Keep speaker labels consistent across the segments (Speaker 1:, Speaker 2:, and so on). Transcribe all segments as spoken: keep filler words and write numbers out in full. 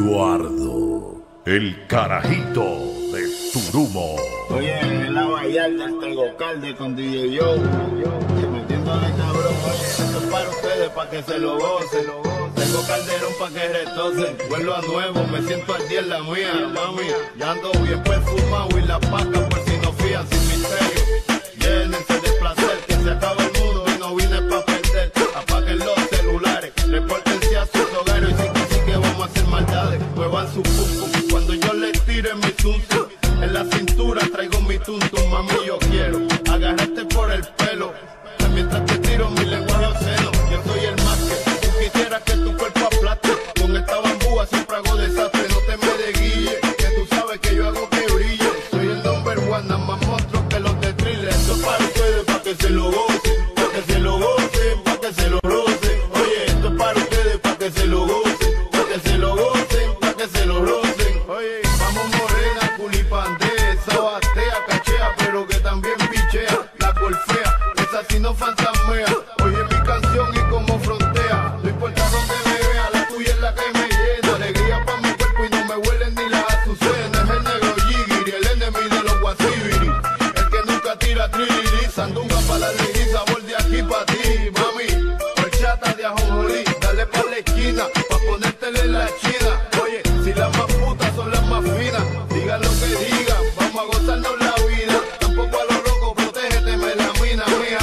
Speaker 1: Eduardo, el carajito de Turumo.
Speaker 2: Oye, en la Vallarta, el Tegocalde con D J Joe, metiéndole cabrón. Oye, esto es para ustedes, para que se lo gocen. Tengo calderón para que retocen. Vuelvo a nuevo, me siento al día en la mía, mami. Ya ando bien perfumado y la paca por si no fían sin misterio. Llénense de placer, que se acaba el mundo y no vine pa' perder. Apaguen los celulares, repórtense a sus hogares. Y sí que sí que vamos a hacer maldades. Muevan su pum pum cuando yo les tire mi zum zum. En la cintura traigo mi tuntum, mami, yo quiero agarrarte por el pelo. Mientras te tiro mi lenguaje obsceno, yo soy el más que tú quisieras que tu cuerpo aplaste. Con esta bambúa siempre hago desastre, no te me desguille, que tú sabes que yo hago que brille. Soy el number one, nada más monstruo que los de thriller. Esto es para ustedes, para que se lo gocen, para que se lo gocen, para que se lo rocen. Oye, esto es para ustedes, para que se lo gocen, para que se lo gocen, para que se lo rocen. Oye, vamos morena, culipandea, sabatea, cachea, pero que también pichea, la golfea. Si no fantasmea, oye mi canción y como frontea. No importa donde me vea, la tuya es la que me llena. Alegría pa' mi cuerpo y no me huelen ni las azucenas. Es el negro Yigiri, el enemigo de los guasibiri. El que nunca tira triliri. Sandunga pa' la ley, sabor de aquí pa' ti, mami. Horchata de ajonjolí, dale pa' la esquina, pa' ponértele en la china. Oye, si las más putas son las más finas, digan lo que digan, vamos a gozarnos la vida. Tampoco a lo loco, protégete, me la mina mía.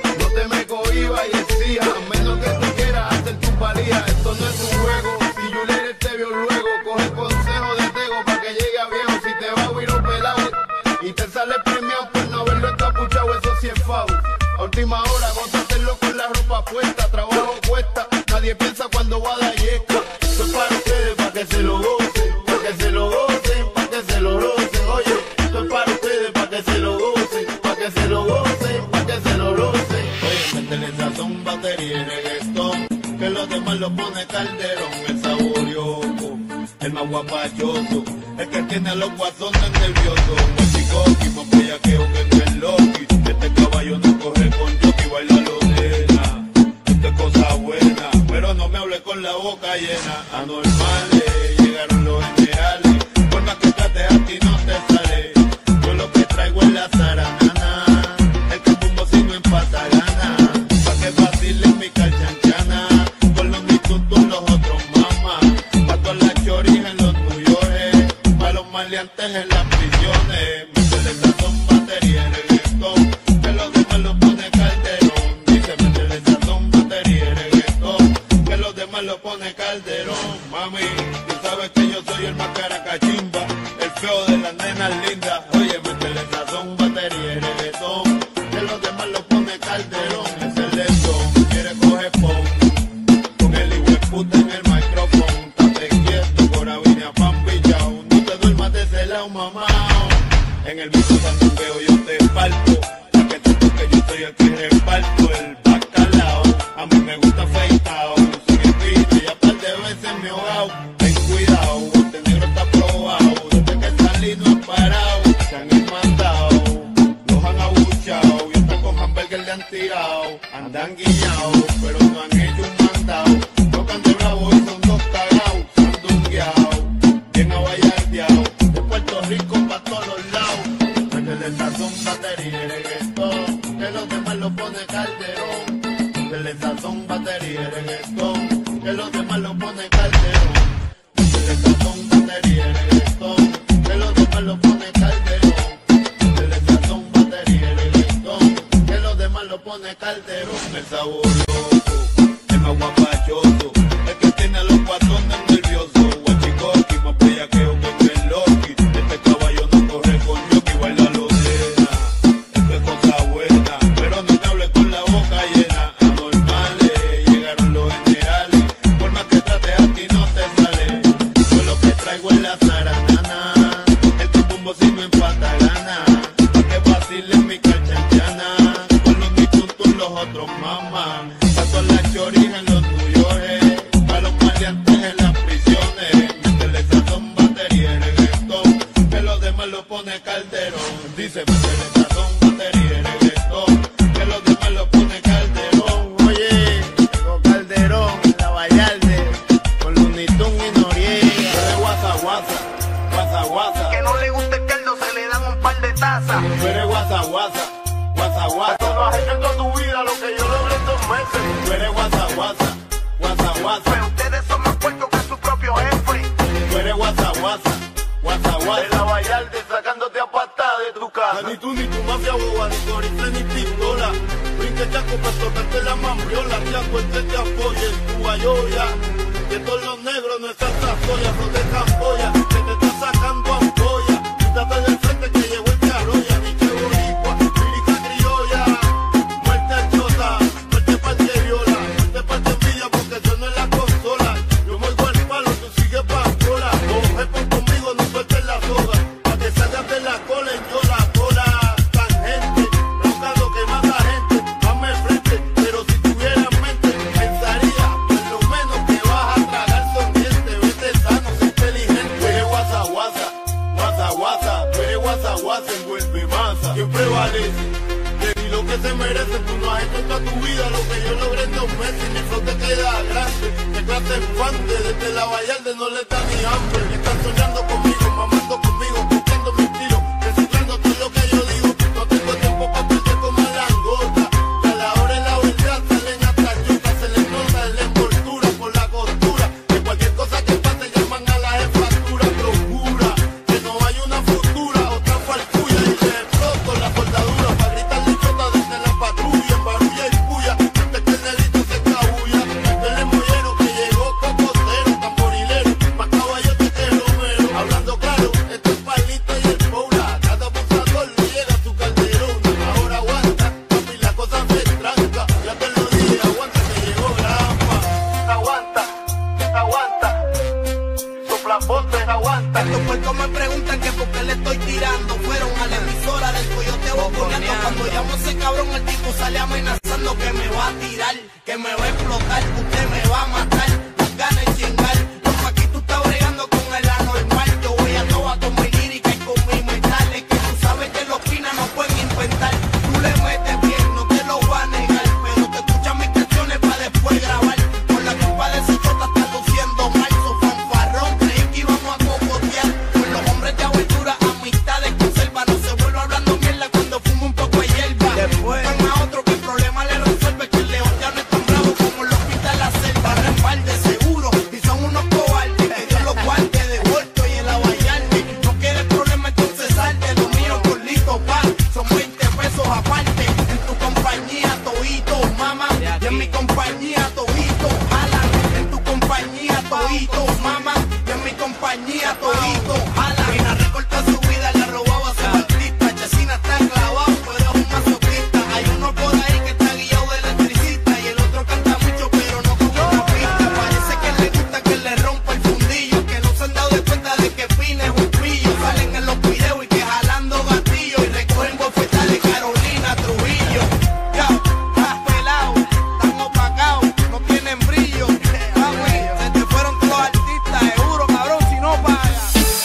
Speaker 2: Y exija, a menos que tú quieras hacer tu valía. Esto no es un juego, si Juliet te vio luego, coge consejo de Tego pa' que llegue a viejo. Si te va a huir un pelado y te sale premiado por no haberlo encapuchado, eso sí es foul. A última hora, gózatelo con la ropa puesta, trabajo cuesta, nadie piensa cuando va a dar yesca. Esto es para ustedes, pa' que se lo gocen, pa' que se lo gocen, pa' que se lo rocen. Oye, esto es para ustedes, pa' que se lo gocen, pa' que se lo gocen, pa' que se lo rocen. Métele sazón, batería y reggaetón, que los demás lo pone Calderón. El saborioso, el más guapachoso, el que tiene a los guasones nerviosos. El chicoqui, más bellaqueo que no es Loki. Este caballo no corre con jockey, baila lo nena. Esto es cosa buena, pero no me hable con la boca llena. Anormales, llegaron los generales, por más que trates a ti no te sale. Yo lo que traigo es la zaranana, el campumbo si no empata gana. Mi calchanchana, con los mitutos los otros mamás, pa' todas las choris en los New York, pa' los maleantes en las prisiones. Métele sazón, batería y reggaetón, que los demás lo pone Calderón. Dice, métele sazón, batería y reggaetón, que los demás lo pone Calderón. Mami, tú sabes que yo soy el más caracachimba, el feo de las nenas lindas. Oye, métele sazón, batería y reggaetón, que los demás lo pone Calderón. Es el lento. Con el hijo de puta en el micrófono, estate quieto, corabina, pan pillao. No te duermas de ese lado, mamá. En el mismo sandungueo yo te parto, pa' que tú que yo soy el que reparto el bacalao. A mí me gusta afeitao, sin espina y a par de veces me he ahogado. Ten cuidado, este negro está probado, desde que salí no he parado. Se han mandado, los han abuchado y hasta con hamburger le han tirado. Andan guillados, pero no han hecho un mandado. Tocan de bravo y son dos cagados, sandungueados, bien abayardeados, de Puerto Rico pa' todos los lados. Métele sazón, batería y reggaetón, que los demás lo pone Calderón. Métele sazón, batería y reggaetón, que los demás lo pone Calderón. Métele sazón, batería y reggaetón, que los demás lo pone Calderón. Métele sazón, batería y reggaetón, que los demás lo pone Calderón. El sabor. guasa, guasa.
Speaker 3: Que no le gusta el caldo, se le dan un par de tazas.
Speaker 2: Tú eres guasa, guasa, guasa, guasa.
Speaker 3: Tú no has hecho en toda tu vida lo que yo logré en dos meses.
Speaker 2: Tú eres guasa, guasa, guasa, guasa.
Speaker 3: Pero ustedes son más puercos que su propio jefe.
Speaker 2: Tú eres guasa, guasa, guasa, guasa.
Speaker 3: De la Vallarde sacándote a patada de tu casa.
Speaker 2: Ni tú ni tu mafia boba, ni tu rifle ni pistola. Brinque chaco para tocarte la mambriola. Chaco, este te apoye, tu ayoya. Que todos los negros no están sazoya, son de Camboya. Que te está sacando ampolla. Quítate del frente que llegó el carroya. Diche boricua, lírica criolla. Muerte al chota, muerte pa'l que viola. Muerte pa'l que envidia porque eso no es la consola. Yo muerdo el palo, tú sigues pa' cola. Coge por conmigo, no sueltes la soga. Pa' que salgas de la cola y yo la cola. Tangente, buscando que mata gente. Dame frente, pero si tuvieras mente, pensaría por lo menos que vas a tragar sonriente. Vete sano, sé inteligente. Tú eres guasa, guasa, guasa, guasa. Tú eres guasa, guasa, envuelve masa. ¿Quién prevalece? Le di lo que se merece. Tú no has hecho en toda tu vida lo que yo logré en dos meses. Mi flow te queda grande. De clase infante, desde la Vallarde no le da ni hambre. Están soñando conmigo, mamando conmigo, copiando mi estilo, reciclando todo lo que yo digo. No tengo tiempo para perder como langota. Que a la hora de la verdad salen hasta chucas. Se les nota en la envoltura por la costura. Que cualquier cosa que pase llaman a la jefatura. Procura que no hay una futura, otra farfulla y le exploto la soldadura. Pa' gritar chota desde la patrulla, en barulla y puya. Antes que el negrito se cabulla. El emollero que llegó cocotero, tamborilero, más caballote que romero. Hablando claro, esto es palito y el poula. Cada abusador le llega a su calderón. Ahora aguanta, papi, la cosa se tranca. Ya te lo dije, aguanta que llegó Grampa.
Speaker 3: Aguanta, aguanta. Soplapotes, aguanta.
Speaker 4: Estos puercos me preguntan que por qué le estoy tirando. Fueron a la emisora del Coyote boconeando. Cuando llamo a ese cabrón, el tipo sale amenazando que me va a tirar, que me va a explotar, que usted me va a matar. Las ganas de chingar. Loco, aquí tú estás bregando con el anormal. Yo voy a toa con mi lírica y con mi metal. Es que tú sabes que los pinas no pueden inventar. Tú le metes bien, no te lo voy a negar. Pero te escuchan mis canciones para después grabar. Por la culpa de ese chota está luciendo mal. Su fanfarrón, creí que íbamos a cocotear. Pues los hombres de aventura, amistades conserva. No se vuelve hablando mierda cuando fumo un poco de hierba. Después van a otro que el problema le resuelve. Que el león ya no es tan bravo como los pinta la selva. Respalde seguro y son unos cobardes. Que Dios los guarde de vuelto y en la Vallarde. No quieres problema, entonces salte. Lo mío con listo, pa. Son veinte pesos aparte. En tu compañía, todito, mamá. Y en mi compañía, todito, jalan. En tu compañía, todito, mamá. Y en mi compañía, todito, jalan. Mina recorta su vida, le robaba a su artista. Chesina está clavado, pero es un masoquista. Hay uno por ahí que está guiado de electricista. Y el otro canta mucho, pero no como una pista. Parece que le gusta que le rompa el fundillo. Que no se han dado de cuenta de que Pina es un pillo. Salen en los videos y que jalando gatillo. Y recogen bofetas de Carolina Trujillo. Ya, estás pelado, están opacados, no tienen brillo. Mami, se te fueron todos los artistas, seguro, cabrón, si no pagas.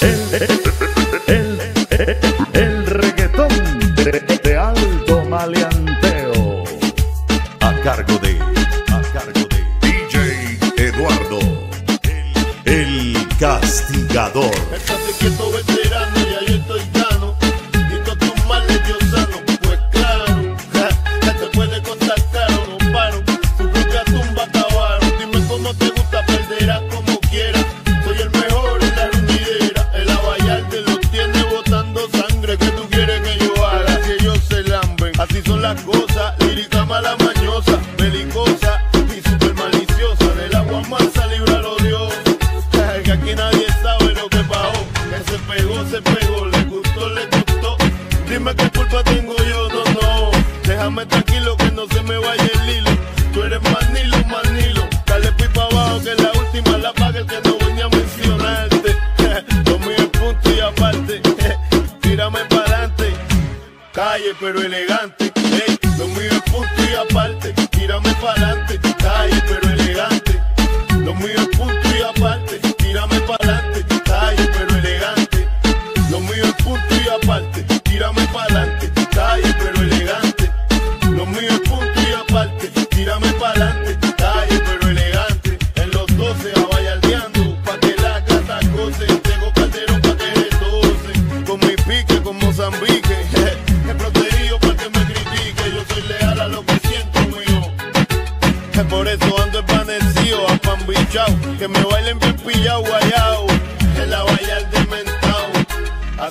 Speaker 1: El, el, el reggaetón de, de alto maleanteo. A cargo de, a cargo de D J Eduardo, el castigador.
Speaker 2: Estate quieto, veterano, ya yo estoy gano. Y todos tus males Dios sano. Pues claro, ja, ya te puede costar caro, no paro. Tu propia tumba acabaron. Dime cómo te gusta, perderás como quieras. Soy el mejor en la reunidera. El la Vallarde los tiene botando sangre. ¿Qué tú quieres que yo haga? Si ellos se lamben. Así son las cosas, lírica mala mañosa, belicosa y super maliciosa. Del agua mansa, líbralo Dios. Que aquí nadie sabe lo que pasó. Que se pegó, se pegó, le gustó, le gustó. Dime qué culpa tengo yo, no, no. Déjame tranquilo que no se me vaya el hilo. Tú eres manilo, manilo. Dale pipa abajo que la última la paga el que no venía a mencionarte. Lo mío es punto y aparte. Tírame para adelante. Calle pero elegante. Ey, lo mío es punto y aparte. Tírame para adelante. Calle pero elegante. Lo mío es punto y aparte. Tírame para adelante. Calle pero elegante. Lo mío es punto y aparte. Tírame para adelante. Calle pero elegante. Lo mío es punto y aparte. Tírame para adelante. Calle pero elegante. En los doce a vallardeando. Pa' que la gata goce. Tengo calderón pa' que reto.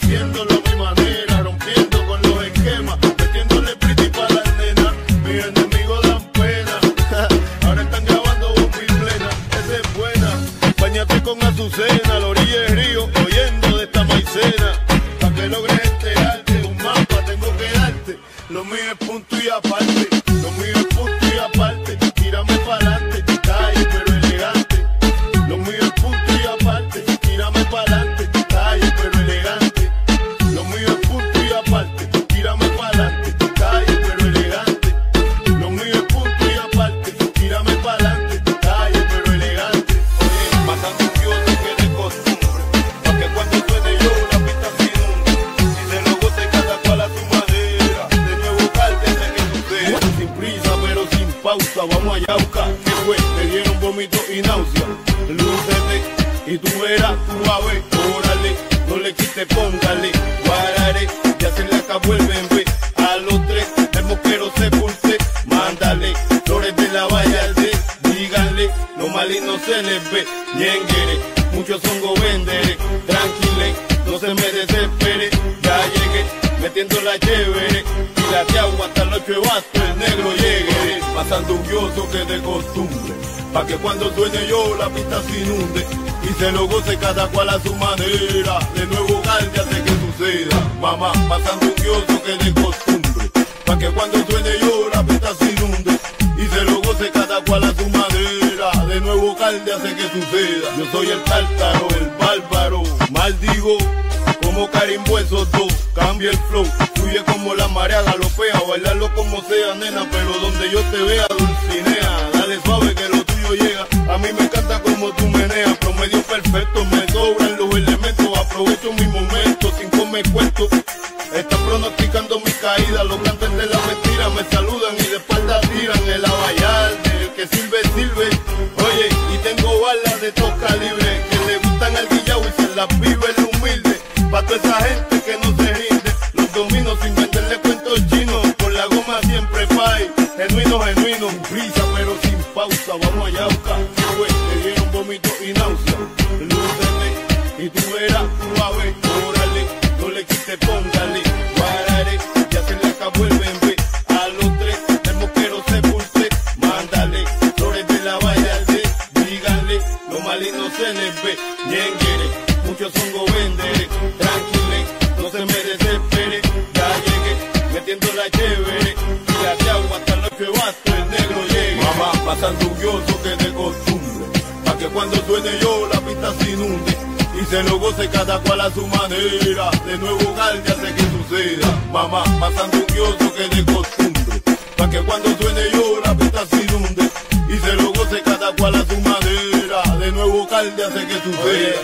Speaker 2: haciéndolo a mi manera, rompiendo con los esquemas, metiéndole pretty para las nenas. Mis enemigos dan pena, ahora están grabando bomba y plena. Esa es buena, bañate con Azucena a la orilla del río, oyendo de esta maicena. Pa' que logres este arte, un mapa tengo que darte. Lo mío es punto y aparte, lo mío es punto y aparte. Tírame pa'lante, calle pero elegante. Lo mío es punto y aparte, tírame pa'lante, calle pero elegante. Lo mío es punto y aparte, tírame pa'lante, calle pero elegante. Lo mío es punto y aparte, tírame pa'lante, calle pero elegante. Oye, matando un guioso que de costumbre, pa' que cuando suene yo la pista se inunde. Si se lo goce cada cual a su manera, de nuevo cálmese que suceda. Sin prisa pero sin pausa, vamos allá a buscar. ¿Qué fue? Te dieron vómito y náusea. Lúcete y tú verás, tú a ver, órale, no le quite, póngale, guarare, ya se le acabó el bembé. A los tres, el mosquero se pulse, mándale, flores de la Vallarde, díganle, lo malino se les ve, ñenguere, muchos son gobendere, tranquile, no se me desespere, ya llegué, metiendo la chévere, y la que agua hasta los ocho de basto, el negro llegue, pasando un guioso que de costumbre, pa' que cuando suene yo la pista se inunde, y se lo goce cada cual a su manera, de nuevo Galde hace que suceda, mamá, pasando un guioso que de costumbre, pa' que cuando suene yo la pista se inunde, y se lo goce cada cual a su manera, de nuevo Galde hace que suceda. Yo soy el tártaro, el bárbaro, maldigo como carimbo esos dos, cambia el flow, fluye como la marea galopea, bailarlo como sea nena, pero donde yo te vea dulcinea, dale suave que lo tuyo llega, a mí me encanta como tú meneas, promedio perfecto, me sobran los elementos, aprovecho mi momento sin comer cuento, están pronosticando mi caída, los grandes de la mentira me saludan y de espalda tiran, el Vallarde, el que sirve, sirve, oye, y tengo balas de todos calibres, que le gustan al guillao y se las vive el humilde, pa' toda esa gente que no se rinde, los domino sin venderle cuentos chinos, con la goma siempre pay, genuino, genuino, sin prisa pero sin pausa, vamos allá a buscar, que güey, te dieron vómito y náusea, lúcete, y tú verás, tú a ver, órale, no le quite, póngale, guarare, ya se le acabó el bembé, a los tres, el mosquero se pulse, mándale, flores de la Vallarde, díganle, lo malino se les ve, ñenguere, muchos son gobendere, tranquile, no se me desespere, ya llegué, metiendo la chévere, y la de agua hasta los ocho de basto, el negro llegue, mamá, pasando un guioso que de costumbre, pa' que cuando suene yo la pista se inunde, y se lo goce cada cual a su manera, de nuevo Galde hace que suceda, mamá, pasando un guioso que de costumbre, pa' que cuando suene yo la pista se inunde, y se lo goce cada cual a su manera, de nuevo Galde hace que suceda.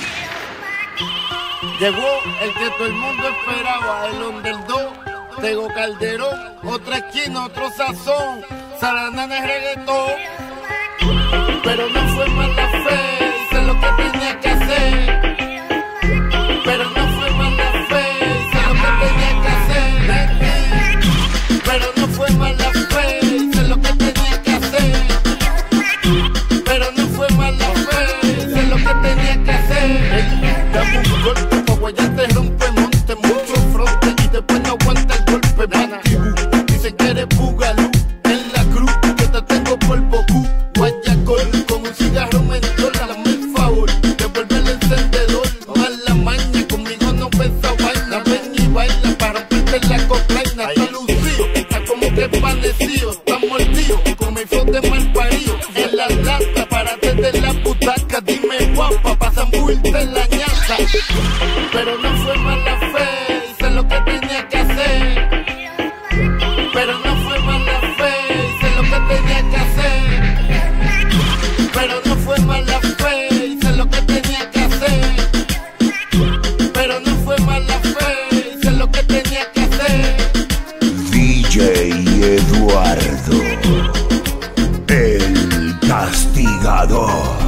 Speaker 4: Llegó el que todo el mundo esperaba, el underdog, Tego Calderón, otra esquina, otro sazón, Saranana es reggaetón, pero no fue mala fe, hice lo que tenía que hacer, pero no fue mala fe, hice lo que tenía que hacer, pero no fue mala fe, hice lo que tenía que hacer, pero no fue mala fe, hice lo que tenía que hacer, dame un golpe. Ya te rompe monte, mucho fronte y después no aguanta el golpe. Matibú, dicen que eres bugalú en la cruz, que te tengo por Bocú. Guayacol, con un cigarro mentol, dame el favor, devuelve el encendedor. Mala maña, conmigo no ves esa vaina. Ven y baila para romperte la coplaina. Está lucido, está como que padecido, está mordido, con mi flow de mal parido. En la lata, párate de la butaca, dime guapa, pa' zambuirte la ñata. Pero no fue mala fe, hice lo que tenía que hacer. Pero no fue mala fe, hice lo que tenía que hacer. Pero no fue mala fe, hice lo que tenía que hacer. Pero no fue mala fe, hice lo que tenía que hacer.
Speaker 5: D J Eduardo, el castigador.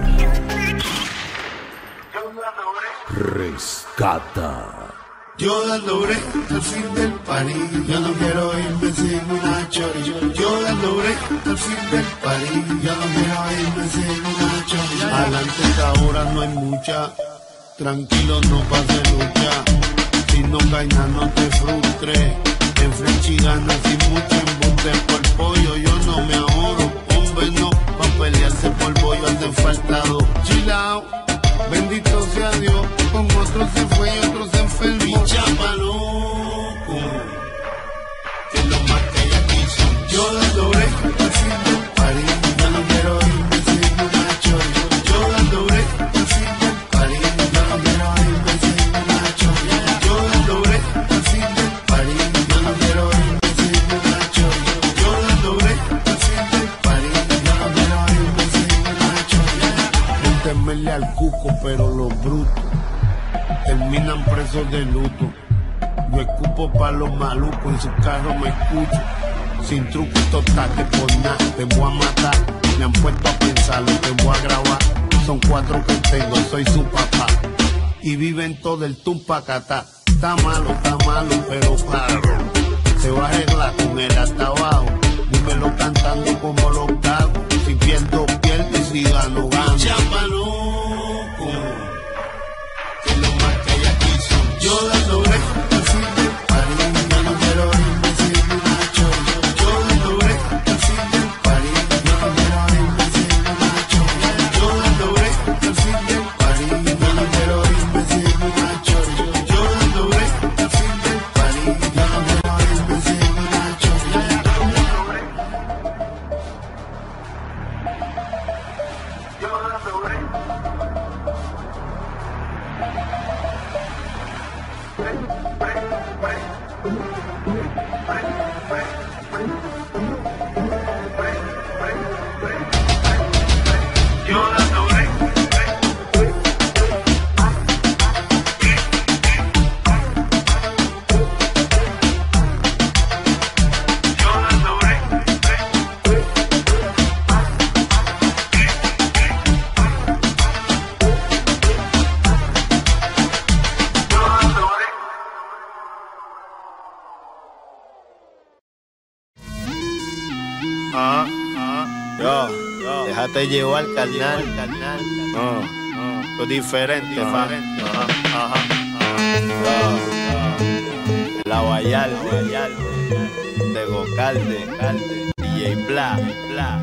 Speaker 5: Rescata.
Speaker 2: Yo dando break al fin del party, yo no quiero irme sin una chori. Yo dando break al fin del party, yo no quiero irme sin una chori. Adelante que ahora no hay mucha, Tranquilo, no pase lucha. Si no gainas, no te frustres. En Frenchy ganas sin mucho embuste. Por pollo yo no me ahorro. Hombre no, pa' pelearse por bollo hace falta dos. Chilao, bendito sea Dios. Con otros se fue y otros se enfermó. Picha pa' loco, que lo más que ella quiso. Yo dando break, así de París. Ya no quiero irme sin una chorro. Yo dando break, así de París. Ya no quiero irme sin una chorro. Yo dando break, así de París. Ya no quiero irme sin una chorro. Yo dando break, así de París. Ya no quiero irme sin una chorro. Métemele al cuco, pero los brutos terminan presos de luto. Yo escupo pa' los malucos, en su carro me escucho. Sin truco, total, por nada, te voy a matar. Me han puesto a pensarlo, te voy a grabar. Son cuatro que tengo, soy su papá. Y viven todo el tumpacatá. Está malo, está malo, pero paro. Se va a arreglar con él hasta abajo. Dímelo cantando como los gagos. Si pierdo, pierdo y si gano, gano. Chapa loco, que lo más que ella quiso. Yo dando break, así de París. Ya no quiero irme sin una chorro. Yo dando break, así de París. Ya no quiero irme sin una chorro. Yo dando break, así de París. Ya no quiero irme sin una chorro. Yo dando break, así de París. Ya no quiero irme sin una chorro.
Speaker 3: Yo dando break. Break, break, break. Break, break, break. Break, break, break. Yo dando break. Yo dando break.
Speaker 2: Ah, ah, yo, yo, déjate llevar, carnal. No, no, es diferente, fa. Ajá, ajá, ajá. La Guayal, de Gocalde, D J Bla, Bla.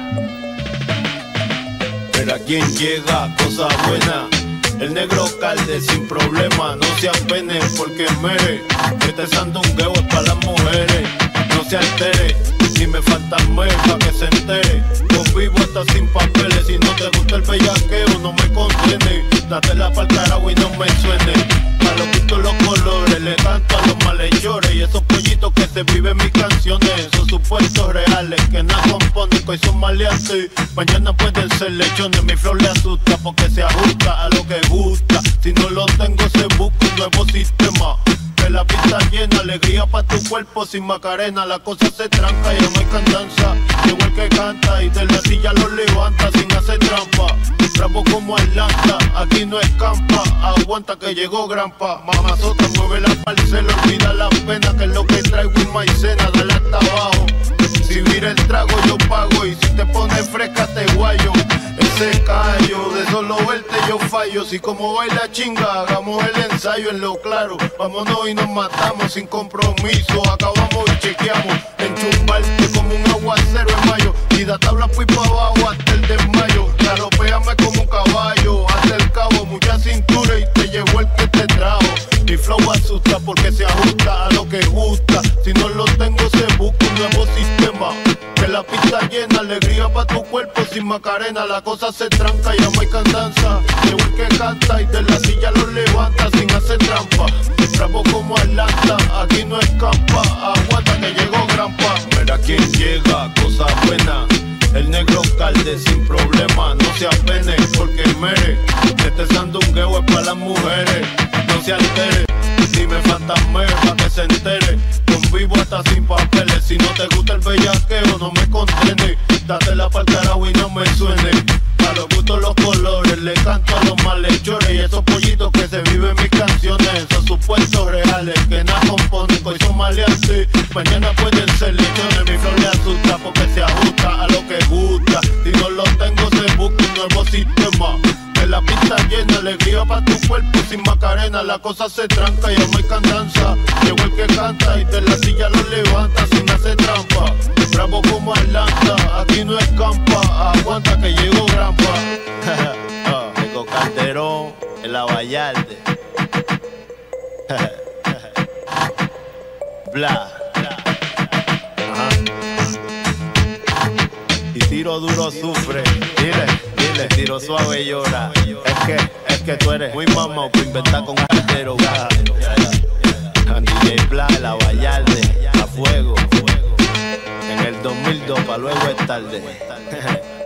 Speaker 2: Mira quién llega, cosa buena. El negro calde sin problema, no se apene porque mere. Este sandungueo es para las mujeres, no se altere. Si me falta mes pa' que se entere. Convivo hasta sin papeles. Si no te gusta el bellaqueo no me contiene. Dátela pa'l carajo y no me suene. A los gustos los colores le canto a los malhechores. Y esos pollitos que se viven mis canciones, esos supuestos reales que nada componen, que hoy son maleantes. Mañana pueden ser lechones. Mi flow le asusta porque se ajusta a lo que gusta. Si no lo tengo se busca un nuevo sistema. Que la pista llena, alegría pa' tu cuerpo sin Macarena. La cosa se tranca, ya no hay cantanza. Llegó el que canta y de la silla lo levanta sin hacer trampa. Bravo como Atlanta, aquí no escampa. Aguanta que llegó Grampa. Mamazota mueve la parcela, olvida la pena. Que es lo que traigo en maicena, dale hasta abajo. Si vira el trago yo pago y si te pones fresca te guayo. Ese callo, de solo verte yo fallo. Si como baila chinga, hagamos el ensayo en lo claro. Vámonos y nos matamos sin compromiso. Acabamos y chequeamos. Enchumbarte como un aguacero en mayo. Y da tabla fui pa' abajo hasta el desmayo. Garopéame como un caballo. Hasta el cabo, mucha cintura y te llevo el que te trajo. Mi flow asusta porque se ajusta a lo que gusta. Si no lo tengo se busca un nuevo sistema. Que la pista llena, alegría pa' tu cuerpo sin Macarena. La cosa se tranca, ya no hay cantanza. Llegó el que canta y de la silla lo levanta sin hacer trampa. Bravo como Atlanta, aquí no escampa. Aguanta que llegó Grampa. Mira quién llega, cosa buena. El negro calde sin problema, no se apene porque mere. Este sandungueo es para las mujeres, no se altere. Si me falta mes pa' que se entere. Convivo hasta sin papeles. Si no te gusta el bellaqueo no me contiene. Dátela pa'l carajo y no me suene. A los gustos los colores, le canto a los malhechores. Y esos pollitos que se viven mis canciones, esos supuestos reales que nada componen, que hoy son maleantes. Mañana pueden ser lechones. Mi flor le asusta porque se ajusta a lo que gusta. Si no lo tengo se busca un nuevo sistema. Que la pista llena llena, alegría pa' tu cuerpo sin Macarena. La cosa se tranca y Jamaican danza. Llegó el que canta y de la silla lo levanta sin hacer trampa. Bravo como Atlanta, aquí no escampa. Aguanta que llegó Grampa. Llegó Calderón en la Vallarde. Bla. Ajá. Y tiro duro sufre. Dile, dile, tiro suave llora. Es que, es que tú eres muy mamá para inventar con Caldero. D J Bla, la Vallarde, a fuego. En el dos mil dos, pa' luego es tarde.